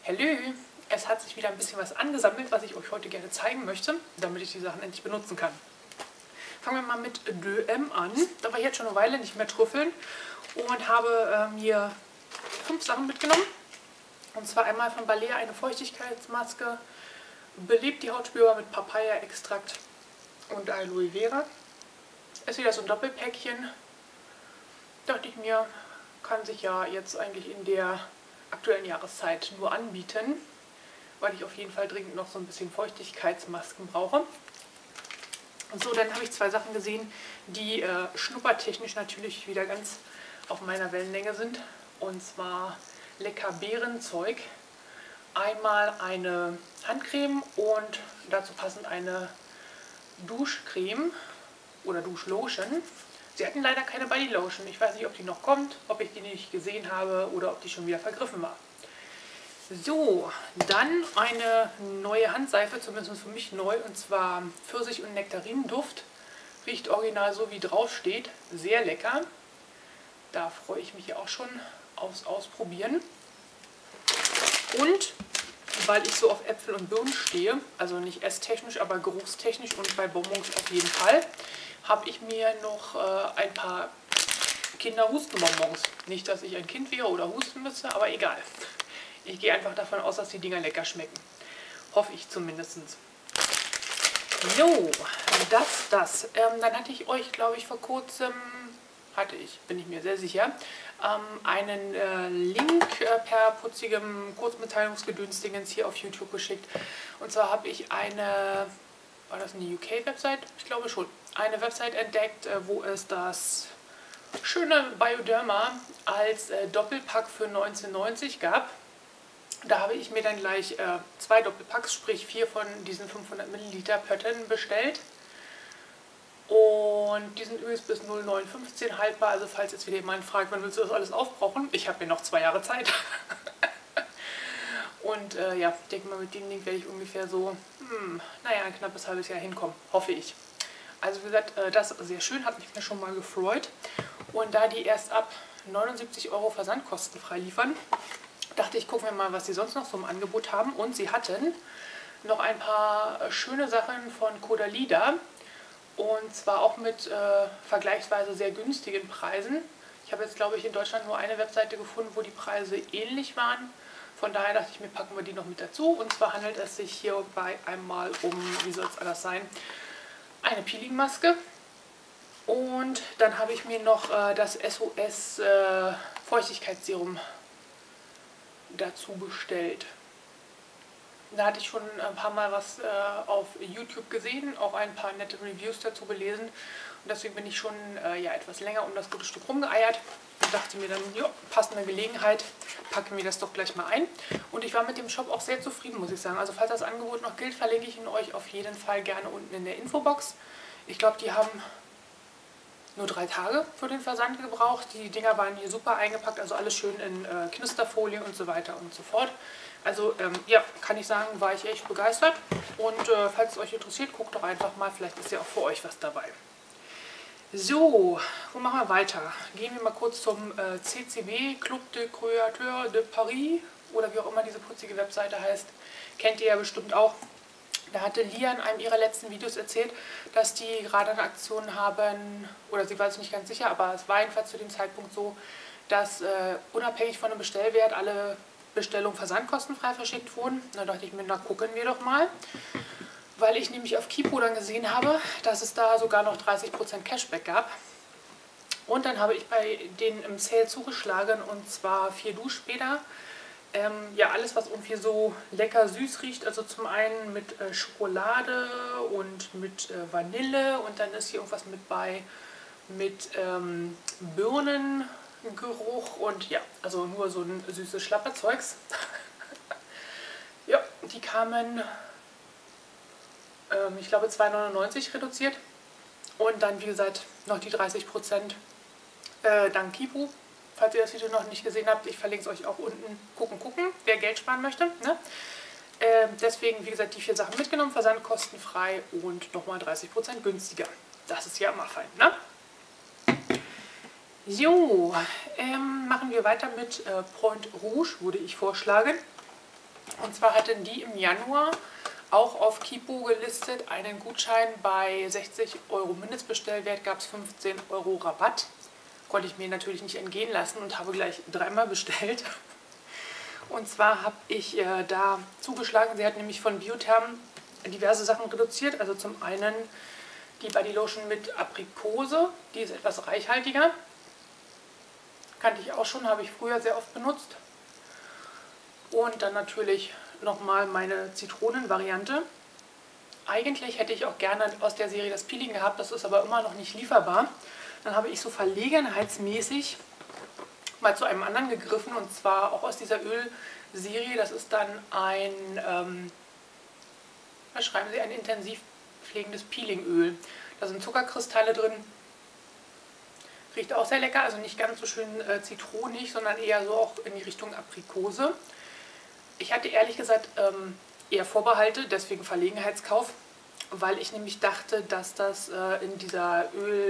Hallo, es hat sich wieder ein bisschen was angesammelt, was ich euch heute gerne zeigen möchte, damit ich die Sachen endlich benutzen kann. Fangen wir mal mit DM an. Da war ich jetzt schon eine Weile nicht mehr trüffeln und habe mir 5 Sachen mitgenommen. Und zwar einmal von Balea eine Feuchtigkeitsmaske, belebt die Haut spürbar mit Papaya-Extrakt und Aloe Vera. Ist wieder so ein Doppelpäckchen. Dachte ich mir, kann sich ja jetzt eigentlich in der aktuellen Jahreszeit nur anbieten, weil ich auf jeden Fall dringend noch so ein bisschen Feuchtigkeitsmasken brauche. Und so, dann habe ich 2 Sachen gesehen, die schnuppertechnisch natürlich wieder ganz auf meiner Wellenlänge sind. Und zwar lecker Beerenzeug. Einmal eine Handcreme und dazu passend eine Duschcreme oder Duschlotion. Sie hatten leider keine Bodylotion. Ich weiß nicht, ob die noch kommt, ob ich die nicht gesehen habe oder ob die schon wieder vergriffen war. So, dann eine neue Handseife, zumindest für mich neu, und zwar Pfirsich- und Nektarinenduft. Riecht original so, wie drauf steht. Sehr lecker. Da freue ich mich ja auch schon aufs Ausprobieren. Und weil ich so auf Äpfel und Birnen stehe, also nicht esstechnisch, aber geruchstechnisch und bei Bonbons auf jeden Fall, habe ich mir noch ein paar Kinderhustenbonbons. Nicht, dass ich ein Kind wäre oder husten müsste, aber egal. Ich gehe einfach davon aus, dass die Dinger lecker schmecken. Hoffe ich zumindest. Jo, das. Dann hatte ich euch, glaube ich, vor kurzem, bin ich mir sehr sicher, einen Link per putzigem Kurzmitteilungsgedönsdingens hier auf YouTube geschickt. Und zwar habe ich war das eine UK-Website? Ich glaube schon. Eine Website entdeckt, wo es das schöne Bioderma als Doppelpack für 19,90 gab. Da habe ich mir dann gleich 2 Doppelpacks, sprich 4 von diesen 500 Milliliter Pötten bestellt. Und die sind übrigens bis 0915 haltbar, also falls jetzt wieder jemand fragt, wann willst du das alles aufbrauchen? Ich habe ja noch 2 Jahre Zeit. Und ja, ich denke mal, mit dem Ding werde ich ungefähr so, naja, ein knappes halbes Jahr hinkommen, hoffe ich. Also wie gesagt, das ist sehr schön, hat mich mir schon mal gefreut. Und da die erst ab 79 € versandkostenfrei liefern, dachte ich, gucken wir mal, was sie sonst noch so im Angebot haben. Und sie hatten noch ein paar schöne Sachen von Caudalie. Und zwar auch mit vergleichsweise sehr günstigen Preisen. Ich habe jetzt, glaube ich, in Deutschland nur eine Webseite gefunden, wo die Preise ähnlich waren. Von daher dachte ich mir, packen wir die noch mit dazu. Und zwar handelt es sich hierbei einmal um, wie soll es anders sein, eine Peelingmaske. Und dann habe ich mir noch das SOS Feuchtigkeitsserum dazu bestellt. Da hatte ich schon ein paar Mal was auf YouTube gesehen, auch ein paar nette Reviews dazu gelesen. Und deswegen bin ich schon ja, etwas länger um das gute Stück rumgeeiert und dachte mir dann, jo, passende Gelegenheit, packen wir das doch gleich mal ein. Und ich war mit dem Shop auch sehr zufrieden, muss ich sagen. Also falls das Angebot noch gilt, verlinke ich ihn euch auf jeden Fall gerne unten in der Infobox. Ich glaube, die haben nur 3 Tage für den Versand gebraucht. Die Dinger waren hier super eingepackt, also alles schön in Knisterfolie und so weiter und so fort. Also ja, kann ich sagen, war ich echt begeistert. Und falls es euch interessiert, guckt doch einfach mal, vielleicht ist ja auch für euch was dabei. So, wo machen wir weiter? Gehen wir mal kurz zum CCB, Club de Créateurs de Paris, oder wie auch immer diese putzige Webseite heißt. Kennt ihr ja bestimmt auch. Da hatte Lia in einem ihrer letzten Videos erzählt, dass die gerade eine Aktion haben, oder sie war sich nicht ganz sicher, aber es war jedenfalls zu dem Zeitpunkt so, dass unabhängig von dem Bestellwert alle Bestellungen versandkostenfrei verschickt wurden. Da dachte ich mir, na gucken wir doch mal. Weil ich nämlich auf Kipo dann gesehen habe, dass es da sogar noch 30% Cashback gab. Und dann habe ich bei denen im Sale zugeschlagen, und zwar 4 Duschbäder. Ja, alles, was irgendwie so lecker süß riecht. Also zum einen mit Schokolade und mit Vanille, und dann ist hier irgendwas mit bei mit Birnengeruch und ja, also nur so ein süßes Schlapperzeugs. Ja, die kamen, ich glaube, 2,99 € reduziert. Und dann, wie gesagt, noch die 30% dank Kipu. Falls ihr das Video noch nicht gesehen habt, ich verlinke es euch auch unten. Gucken, wer Geld sparen möchte. Ne? Deswegen, wie gesagt, die 4 Sachen mitgenommen, versandkostenfrei und nochmal 30% günstiger. Das ist ja immer fein, ne? So, machen wir weiter mit Point Rouge, würde ich vorschlagen. Und zwar hatten die im Januar auch auf Kipo gelistet einen Gutschein bei 60 € Mindestbestellwert, gab es 15 € Rabatt. Konnte ich mir natürlich nicht entgehen lassen und habe gleich dreimal bestellt. Und zwar habe ich da zugeschlagen, sie hat nämlich von Biotherm diverse Sachen reduziert. Also zum einen die Body Lotion mit Aprikose, die ist etwas reichhaltiger. Kannte ich auch schon, habe ich früher sehr oft benutzt. Und dann natürlich nochmal meine Zitronenvariante. Eigentlich hätte ich auch gerne aus der Serie das Peeling gehabt, das ist aber immer noch nicht lieferbar. Dann habe ich so verlegenheitsmäßig mal zu einem anderen gegriffen, und zwar auch aus dieser Ölserie. Das ist dann ein, was schreiben Sie, ein intensiv pflegendes Peelingöl. Da sind Zuckerkristalle drin. Riecht auch sehr lecker, also nicht ganz so schön zitronig, sondern eher so auch in die Richtung Aprikose. Ich hatte ehrlich gesagt eher Vorbehalte, deswegen Verlegenheitskauf, weil ich nämlich dachte, dass das in dieser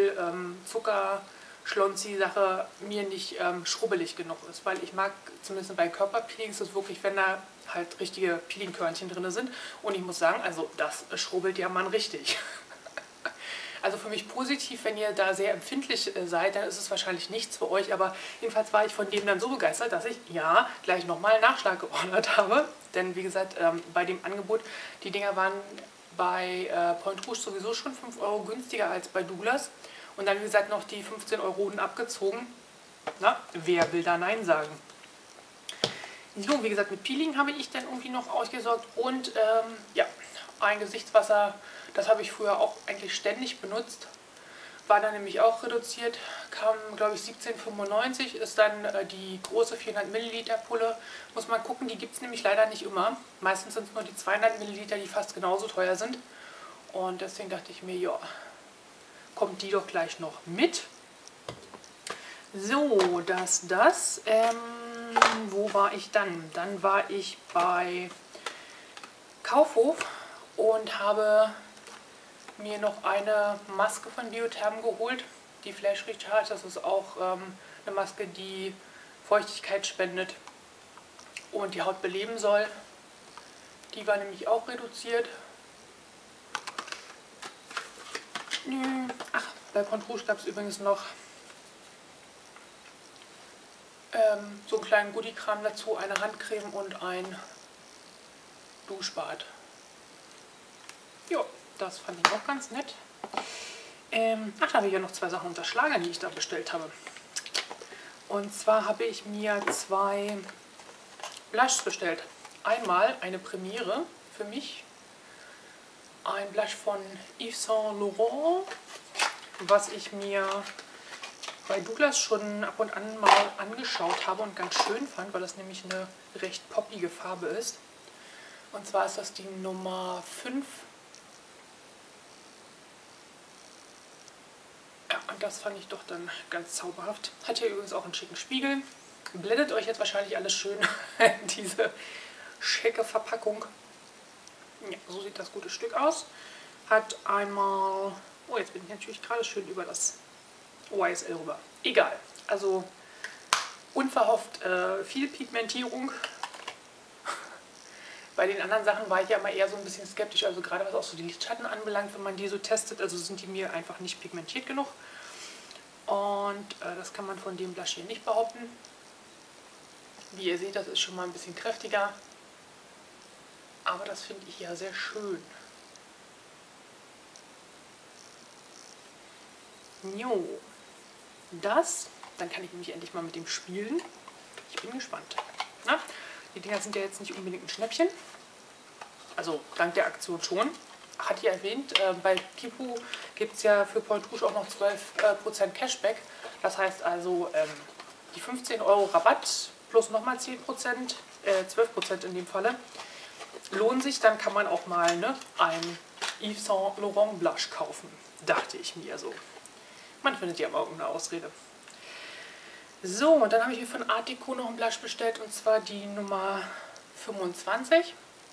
Öl-Zucker-Schlonzi-Sache mir nicht schrubbelig genug ist. Weil ich mag, zumindest bei Körperpeelings, ist wirklich, wenn da halt richtige Peelingkörnchen drin sind. Und ich muss sagen, also das schrubbelt ja man richtig. Also für mich positiv, wenn ihr da sehr empfindlich seid, dann ist es wahrscheinlich nichts für euch. Aber jedenfalls war ich von dem dann so begeistert, dass ich ja gleich nochmal Nachschlag geordert habe. Denn wie gesagt, bei dem Angebot, die Dinger waren bei Point Rouge sowieso schon 5 € günstiger als bei Douglas. Und dann wie gesagt noch die 15 € abgezogen. Na, wer will da Nein sagen? So, wie gesagt, mit Peeling habe ich dann irgendwie noch ausgesorgt. Und ja, ein Gesichtswasser, das habe ich früher auch eigentlich ständig benutzt. War dann nämlich auch reduziert, kam glaube ich 17,95, ist dann die große 400 Milliliter Pulle. Muss man gucken, die gibt es nämlich leider nicht immer. Meistens sind es nur die 200 Milliliter, die fast genauso teuer sind. Und deswegen dachte ich mir, ja, kommt die doch gleich noch mit. So, wo war ich dann? Dann war ich bei Kaufhof und habe mir noch eine Maske von Biotherm geholt, die Flash Recharge. Das ist auch eine Maske, die Feuchtigkeit spendet und die Haut beleben soll. Die war nämlich auch reduziert. Ach, bei Point Rouge gab es übrigens noch so einen kleinen Goodie-Kram dazu, eine Handcreme und ein Duschbad. Jo, das fand ich auch ganz nett. Ach, da habe ich ja noch zwei Sachen unterschlagen, die ich da bestellt habe. Und zwar habe ich mir zwei Blushs bestellt. Einmal eine Premiere für mich. Ein Blush von Yves Saint Laurent, was ich mir bei Douglas schon ab und an mal angeschaut habe und ganz schön fand, weil das nämlich eine recht poppige Farbe ist. Und zwar ist das die Nummer 5. Ja, und das fand ich doch dann ganz zauberhaft. Hat hier übrigens auch einen schicken Spiegel. Blendet euch jetzt wahrscheinlich alles schön in diese schicke Verpackung. Ja, so sieht das gute Stück aus. Hat einmal... Oh, jetzt bin ich natürlich gerade schön über das YSL rüber. Egal. Also unverhofft viel Pigmentierung. Bei den anderen Sachen war ich ja immer eher so ein bisschen skeptisch, also gerade was auch so die Lidschatten anbelangt, wenn man die so testet, also sind die mir einfach nicht pigmentiert genug. Und das kann man von dem Blush hier nicht behaupten. Wie ihr seht, das ist schon mal ein bisschen kräftiger. Aber das finde ich ja sehr schön. Jo, dann kann ich nämlich endlich mal mit dem spielen. Ich bin gespannt. Na? Die Dinger sind ja jetzt nicht unbedingt ein Schnäppchen. Also dank der Aktion schon. Hat ja erwähnt, bei Kipo gibt es ja für Point Rouge auch noch 12% Cashback. Das heißt also, die 15 € Rabatt plus nochmal 10%, 12% in dem Falle, lohnen sich. Dann kann man auch mal ein Yves Saint Laurent Blush kaufen. Dachte ich mir so. Man findet ja immer irgendeine Ausrede. So, und dann habe ich mir von Art Deco noch einen Blush bestellt, und zwar die Nummer 25.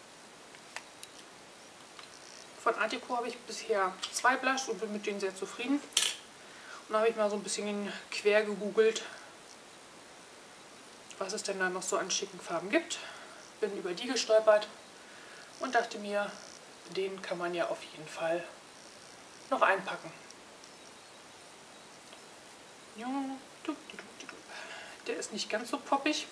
Von Art Deco habe ich bisher 2 Blush und bin mit denen sehr zufrieden. Und dann habe ich mal so ein bisschen quer gegoogelt, was es denn da noch so an schicken Farben gibt. bin über die gestolpert und dachte mir, den kann man ja auf jeden Fall noch einpacken. Ja, der ist nicht ganz so poppig,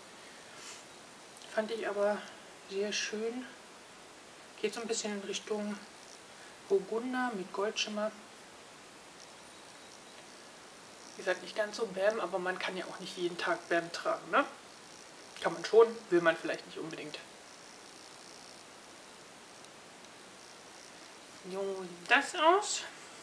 fand ich aber sehr schön. Geht so ein bisschen in Richtung Burgunder mit Goldschimmer. Wie gesagt, nicht ganz so Bam, aber man kann ja auch nicht jeden Tag Bam tragen, ne? Kann man schon, will man vielleicht nicht unbedingt. So sieht das aus.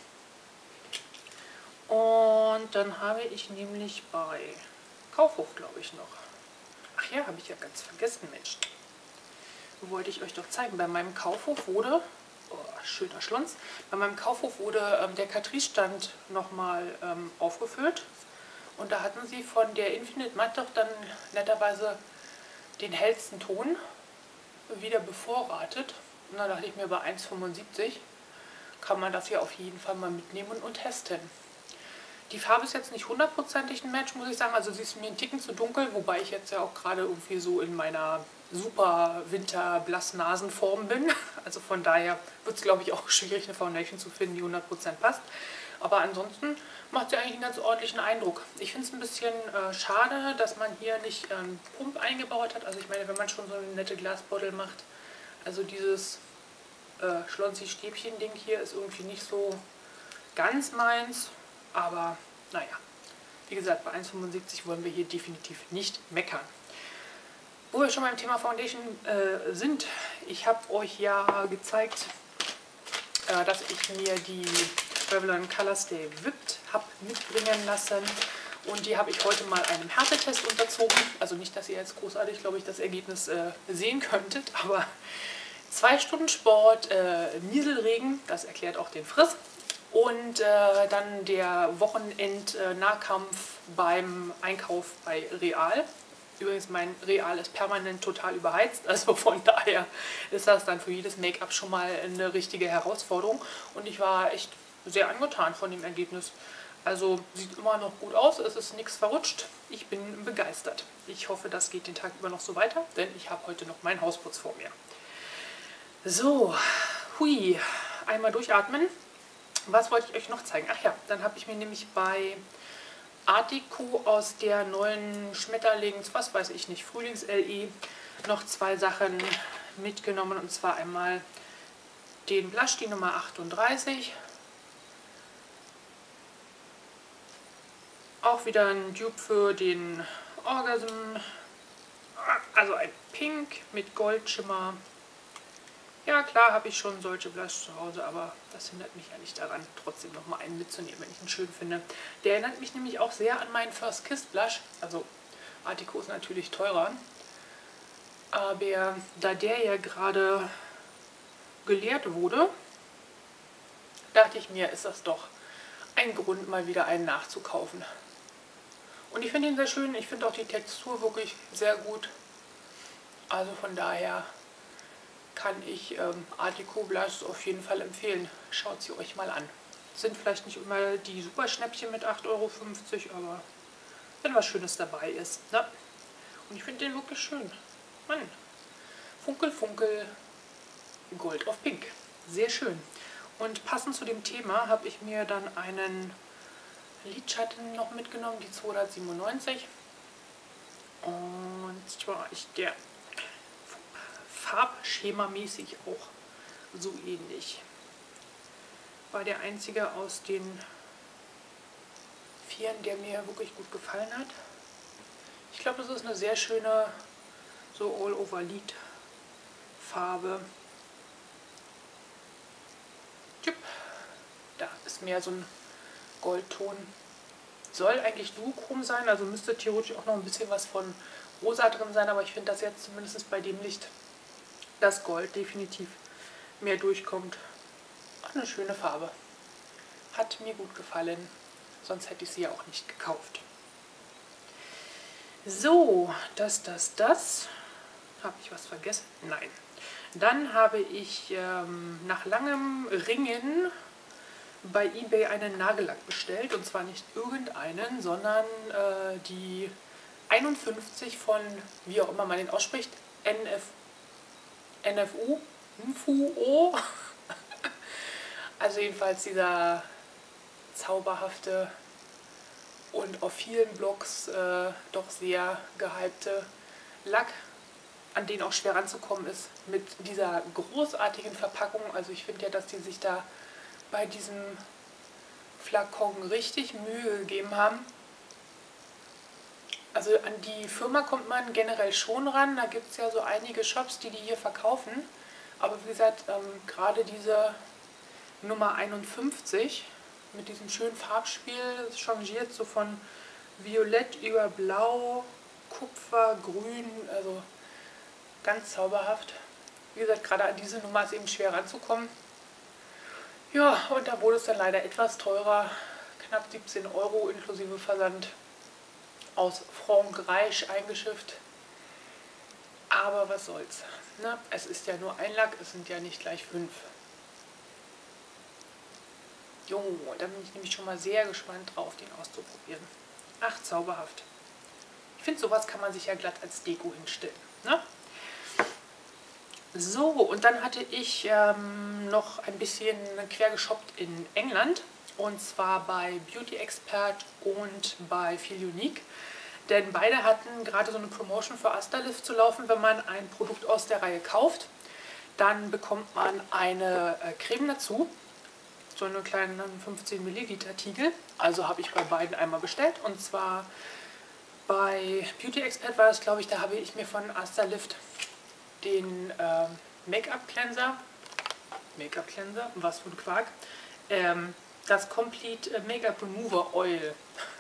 Und dann habe ich nämlich bei Kaufhof, glaube ich, noch. Ach ja, habe ich ja ganz vergessen, Mensch. Wollte ich euch doch zeigen. Bei meinem Kaufhof wurde, oh, schöner Schlons, bei meinem Kaufhof wurde der Catrice-Stand nochmal aufgefüllt. Und da hatten sie von der Infinite Matte doch dann netterweise den hellsten Ton wieder bevorratet. Und da dachte ich mir, bei 1,75 kann man das ja auf jeden Fall mal mitnehmen und testen. Die Farbe ist jetzt nicht hundertprozentig ein Match, muss ich sagen. Also sie ist mir ein Ticken zu dunkel, wobei ich jetzt ja auch gerade irgendwie so in meiner super Winter-Blass-Nasen-Form bin. Also von daher wird es, glaube ich, auch schwierig, eine Foundation zu finden, die 100% passt. Aber ansonsten macht sie eigentlich einen ganz ordentlichen Eindruck. Ich finde es ein bisschen schade, dass man hier nicht Pump eingebaut hat. Also ich meine, wenn man schon so eine nette Glasbottle macht, also dieses Schlonzi-Stäbchen-Ding hier ist irgendwie nicht so ganz meins. Aber naja, wie gesagt, bei 1,75 wollen wir hier definitiv nicht meckern. Wo wir schon beim Thema Foundation sind, ich habe euch ja gezeigt, dass ich mir die Revlon Colorstay Whipped habe mitbringen lassen. Und die habe ich heute mal einem Härtetest unterzogen. Also nicht, dass ihr jetzt großartig, glaube ich, das Ergebnis sehen könntet, aber 2 Stunden Sport, Nieselregen, das erklärt auch den Friss. Und dann der Wochenend-Nahkampf beim Einkauf bei Real. Übrigens, mein Real ist permanent total überheizt, also von daher ist das dann für jedes Make-up schon mal eine richtige Herausforderung. Und ich war echt sehr angetan von dem Ergebnis. Also sieht immer noch gut aus, es ist nichts verrutscht. Ich bin begeistert. Ich hoffe, das geht den Tag über noch so weiter, denn ich habe heute noch meinen Hausputz vor mir. So, hui, einmal durchatmen. Was wollte ich euch noch zeigen? Ach ja, dann habe ich mir nämlich bei Art Deco aus der neuen Schmetterlings, was weiß ich nicht, Frühlings-LE noch 2 Sachen mitgenommen. Und zwar einmal den Blush, die Nummer 38. Auch wieder ein Dupe für den Orgasm. Also ein Pink mit Goldschimmer. Ja, klar habe ich schon solche Blush zu Hause, aber das hindert mich ja nicht daran, trotzdem nochmal einen mitzunehmen, wenn ich ihn schön finde. Der erinnert mich nämlich auch sehr an meinen First Kiss Blush. Also Art Deco ist natürlich teurer, aber da der ja gerade geleert wurde, dachte ich mir, ist das doch ein Grund, mal wieder einen nachzukaufen. Und ich finde ihn sehr schön, ich finde auch die Textur wirklich sehr gut. Also von daher kann ich Art Deco Blush auf jeden Fall empfehlen. Schaut sie euch mal an. Sind vielleicht nicht immer die super Schnäppchen mit 8,50 €, aber wenn was Schönes dabei ist. Ne? Und ich finde den wirklich schön. Mann. Funkel, Funkel, Gold auf Pink. Sehr schön. Und passend zu dem Thema habe ich mir dann einen Lidschatten noch mitgenommen, die 297. Und zwar ist der farbschemamäßig auch so ähnlich. War der einzige aus den 4, der mir wirklich gut gefallen hat. Ich glaube, das ist eine sehr schöne so All-Over-Lid Farbe. Da ist mehr so ein Goldton. Soll eigentlich duochrom sein, also müsste theoretisch auch noch ein bisschen was von rosa drin sein, aber ich finde, dass jetzt zumindest bei dem Licht das Gold definitiv mehr durchkommt. Auch eine schöne Farbe. Hat mir gut gefallen, sonst hätte ich sie ja auch nicht gekauft. So, das. Habe ich was vergessen? Nein. Dann habe ich nach langem Ringen bei eBay einen Nagellack bestellt. Und zwar nicht irgendeinen, sondern die 51 von, wie auch immer man den ausspricht, NFU, NFUO. Also jedenfalls dieser zauberhafte und auf vielen Blogs doch sehr gehypte Lack, an den auch schwer ranzukommen ist, mit dieser großartigen Verpackung. Also ich finde ja, dass die sich da bei diesem Flakon richtig Mühe gegeben haben. Also an die Firma kommt man generell schon ran, da gibt es ja so einige Shops, die hier verkaufen. Aber wie gesagt, gerade diese Nummer 51 mit diesem schönen Farbspiel, das changiert so von Violett über Blau, Kupfer, Grün, also ganz zauberhaft. Wie gesagt, gerade an diese Nummer ist eben schwer ranzukommen. Ja, und da wurde es dann leider etwas teurer, knapp 17 € inklusive Versand, aus Frankreich eingeschifft. Aber was soll's. Ne? Es ist ja nur ein Lack, es sind ja nicht gleich 5. Jo, da bin ich nämlich schon mal sehr gespannt drauf, den auszuprobieren. Ach, zauberhaft. Ich finde, sowas kann man sich ja glatt als Deko hinstellen. Ne? So, und dann hatte ich noch ein bisschen quer geshoppt in England. Und zwar bei Beauty Expert und bei Feel Unique. Denn beide hatten gerade so eine Promotion für Asterlift zu laufen. Wenn man ein Produkt aus der Reihe kauft, dann bekommt man eine Creme dazu. So eine kleine 15 Milliliter Tiegel. Also habe ich bei beiden einmal bestellt. Und zwar bei Beauty Expert war das, glaube ich, da habe ich mir von Asterlift den Make-up Cleanser, was für ein Quark, das Complete Make-up Remover Oil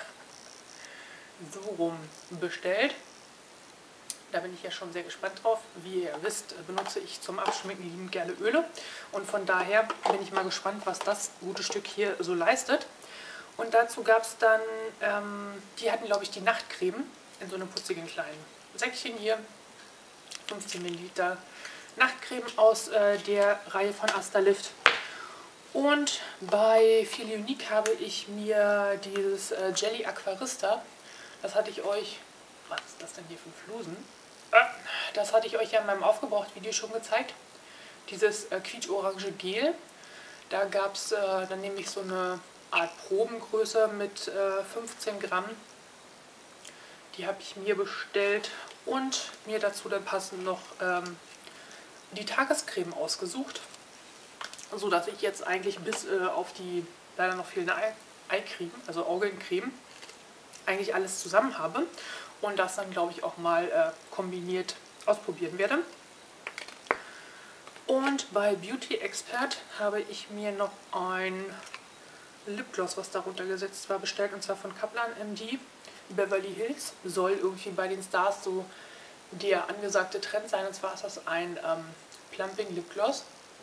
so rum bestellt. Da bin ich ja schon sehr gespannt drauf. Wie ihr wisst, benutze ich zum Abschminken liebend gerne Öle. Und von daher bin ich mal gespannt, was das gute Stück hier so leistet. Und dazu gab es dann, die hatten, glaube ich, die Nachtcreme in so einem putzigen kleinen Säckchen hier. 15 Milliliter Nachtcreme aus der Reihe von Asterlift. Und bei Feel Unique habe ich mir dieses Jelly Aquarista, das hatte ich euch, was ist das denn hier für Flusen? Das hatte ich euch ja in meinem Aufgebraucht-Video schon gezeigt. Dieses quietsch-orange Gel. Da gab es dann nämlich so eine Art Probengröße mit 15 Gramm. Die habe ich mir bestellt und mir dazu dann passend noch die Tagescreme ausgesucht. So dass ich jetzt eigentlich bis auf die leider noch fehlende Eicreme, also Augencreme, eigentlich alles zusammen habe. Und das dann, glaube ich, auch mal kombiniert ausprobieren werde. Und bei Beauty Expert habe ich mir noch ein Lipgloss, was darunter gesetzt war, bestellt. Und zwar von Kaplan MD Beverly Hills. Soll irgendwie bei den Stars so der angesagte Trend sein. Und zwar ist das ein Plumping Lipgloss.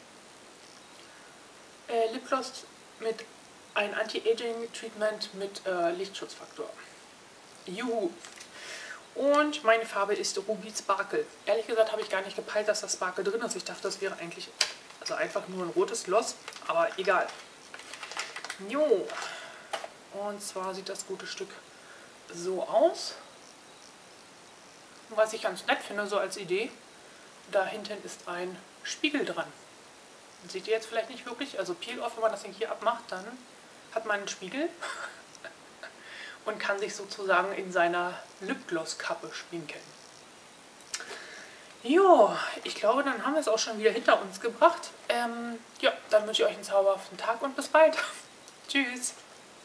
Lipgloss mit einem Anti-Aging-Treatment mit Lichtschutzfaktor. Juhu! Und meine Farbe ist Ruby Sparkle. Ehrlich gesagt habe ich gar nicht gepeilt, dass das Sparkle drin ist. Ich dachte, das wäre eigentlich einfach nur ein rotes Gloss, aber egal. Jo. Und zwar sieht das gute Stück so aus. Und was ich ganz nett finde, so als Idee, da hinten ist ein Spiegel dran. Seht ihr jetzt vielleicht nicht wirklich, also Peel-Off, wenn man das Ding hier abmacht, dann hat man einen Spiegel und kann sich sozusagen in seiner Lipgloss-Kappe schminken. Jo, ich glaube, dann haben wir es auch schon wieder hinter uns gebracht. Ja, dann wünsche ich euch einen zauberhaften Tag und bis bald. Tschüss.